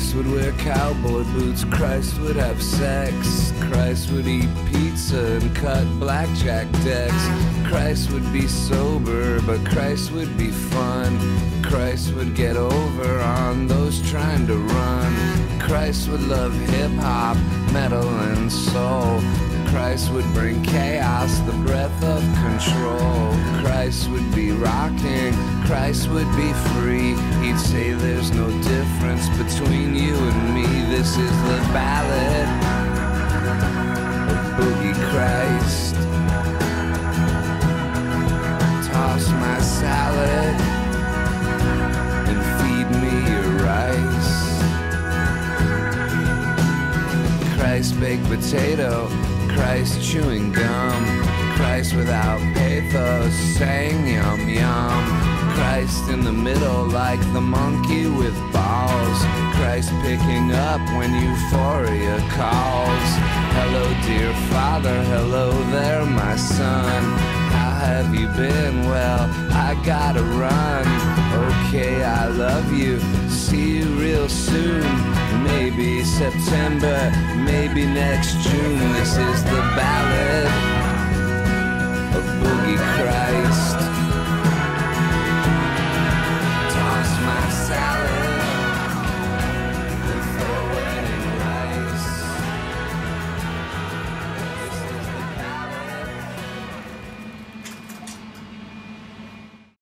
Christ would wear cowboy boots, Christ would have sex, Christ would eat pizza and cut blackjack decks. Christ would be sober, but Christ would be fun. Christ would get over on those trying to run. Christ would love hip-hop, metal and soul. Christ would bring chaos, the breath of control. Christ would be rocking, Christ would be free. He'd say there's no difference between you and me. This is the ballad of Boogie Christ. Toss my salad and feed me your rice. Christ baked potato, Christ chewing gum, Christ without pathos saying yum yum. Christ in the middle like the monkey with balls. Christ picking up when euphoria calls. Hello dear Father, hello there my son. How have you been? Well, I gotta run. Okay, I love you, see you real soon. Maybe September, maybe next June. This is the ballad of Boogie Christ.